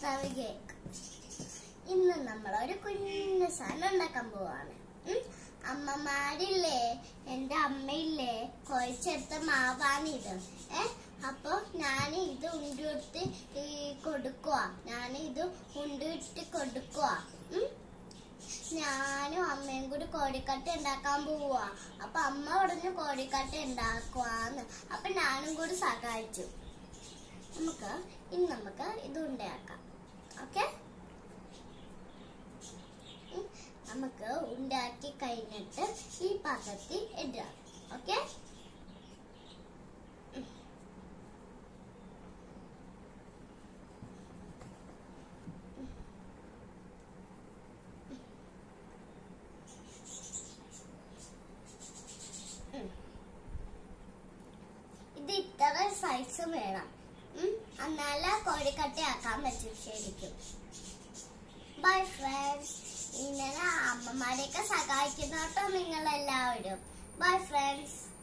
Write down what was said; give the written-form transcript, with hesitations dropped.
Savi cake. ഇന്ന് നമ്മളൊരു കുഞ്ഞു സാധനം ഉണ്ടാക്കാൻ പോവാണ്. അമ്മമാരില്ലേ, എന്റെ അമ്മയില്ലേ, കുഴച്ചെടുത്ത മാവാണിത്. അപ്പൊ ഞാൻ ഇത് ഉണ്ടിട്ട് കൊടുക്കുക. ഞാനും അമ്മയും കൂടി കോഴിക്കട്ട ഉണ്ടാക്കാൻ പോവാ. അപ്പൊ അമ്മ പറഞ്ഞു കോഴിക്കട്ട ഉണ്ടാക്കുവാന്ന്. അപ്പൊ ഞാനും കൂടി സഹായിച്ചു. നമുക്ക് ഇത് ഉണ്ടാക്കാം. ഓക്കെ, നമുക്ക് ഉണ്ടാക്കി കഴിഞ്ഞിട്ട് ഈ പാത്രത്തിൽ ഇടാം. ഓക്കെ, ഇത് ഇത്ര സൈസ് വേണം, എന്നാലേ കോഴിക്കട്ടയാക്കാൻ പറ്റും ശരിക്കും. Bye friends. ഇങ്ങനെ അമ്മമാരെയൊക്കെ സഹായിക്കുന്നോട്ടോ നിങ്ങളെല്ലാവരും. Bye friends.